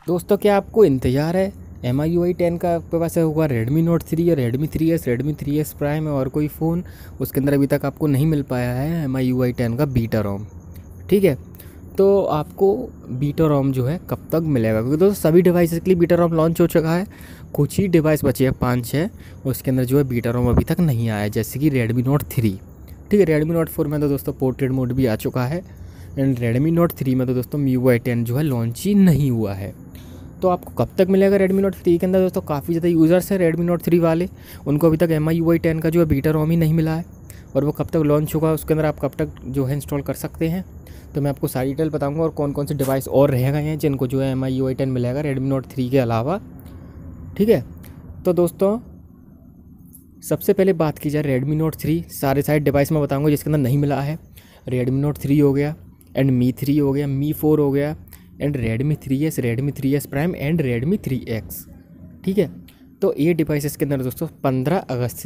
दोस्तों क्या आपको इंतज़ार है MIUI 10 का? आपके पास होगा Redmi Note 3 या Redmi 3S, Redmi 3S Prime और कोई फ़ोन, उसके अंदर अभी तक आपको नहीं मिल पाया है MIUI 10 का बीटा रोम। ठीक है, तो आपको बीटा रोम जो है कब तक मिलेगा? क्योंकि दोस्तों सभी डिवाइसेस के लिए बीटा रोम लॉन्च हो चुका है, कुछ ही डिवाइस बचे हैं 5-6, उसके अंदर जो है बीटा रोम अभी तक नहीं आया है, जैसे कि Redmi Note 3। ठीक है, Redmi Note 4 में तो दोस्तों पोर्ट्रेट मोड भी आ चुका है, एंड Redmi Note 3 में तो दोस्तों MIUI 10 जो है लॉन्च ही नहीं हुआ है। तो आपको कब तक मिलेगा Redmi Note 3 के अंदर? दोस्तों काफ़ी ज़्यादा यूज़र्स हैं Redmi Note 3 वाले, उनको अभी तक MIUI 10 का जो है बीटा रोम ही नहीं मिला है, और वो कब तक लॉन्च होगा, उसके अंदर आप कब तक जो है इंस्टॉल कर सकते हैं, तो मैं आपको सारी डिटेल बताऊंगा, और कौन कौन से डिवाइस और रह गए हैं जिनको जो है MIUI 10 मिलेगा Redmi Note 3 के अलावा। ठीक है, तो दोस्तों सबसे पहले बात की जाए Redmi Note 3, सारे डिवाइस मैं बताऊंगा जिसके अंदर नहीं मिला है। Redmi Note 3 हो गया, एंड Mi 3 हो गया, Mi 4 हो गया, and Redmi 3S, Redmi 3S Prime and Redmi 3X। ठीक है, तो ये डिवाइसेस के अंदर दोस्तों 15 अगस्त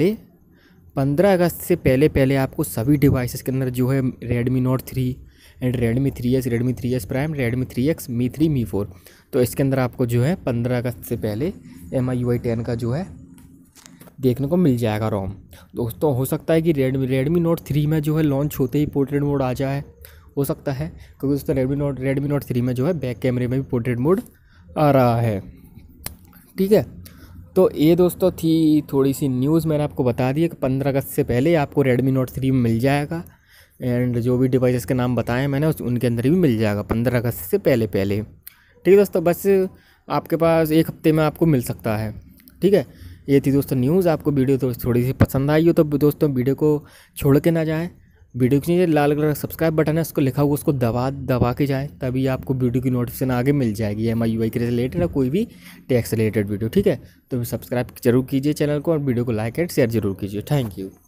से पहले आपको सभी डिवाइसेस के अंदर जो है Redmi Note 3 and Redmi 3S, Redmi 3S Prime, Redmi 3X, Mi 3, Mi 4, तो इसके अंदर आपको जो है 15 अगस्त से पहले MIUI 10 का जो है देखने को मिल जाएगा रोम। दोस्तों हो सकता है कि Redmi Note 3 में जो है लॉन्च होते ही पोर्ट्रेट मोड आ जाए, हो सकता है, क्योंकि दोस्तों Redmi Note 3 में जो है बैक कैमरे में भी पोर्ट्रेट मोड आ रहा है। ठीक है, तो ये दोस्तों थी थोड़ी सी न्यूज़, मैंने आपको बता दी है कि 15 अगस्त से पहले आपको Redmi Note 3 में मिल जाएगा, एंड जो भी डिवाइसेस के नाम बताए मैंने उनके अंदर भी मिल जाएगा 15 अगस्त से पहले। ठीक है दोस्तों, बस आपके पास एक हफ्ते में आपको मिल सकता है। ठीक है, ये थी दोस्तों न्यूज़। आपको वीडियो तो थोड़ी सी पसंद आई हो तो दोस्तों वीडियो को छोड़ के ना जाएं। वीडियो के नीचे लाल कलर का सब्सक्राइब बटन है, उसको लिखा हुआ उसको दबा के जाए, तभी आपको वीडियो की नोटिफिकेशन आगे मिल जाएगी MIUI के रिलेटेड या कोई भी टैक्स रिलेटेड वीडियो। ठीक है, तो सब्सक्राइब जरूर कीजिए चैनल को, और वीडियो को लाइक एंड शेयर जरूर कीजिए। Thank you.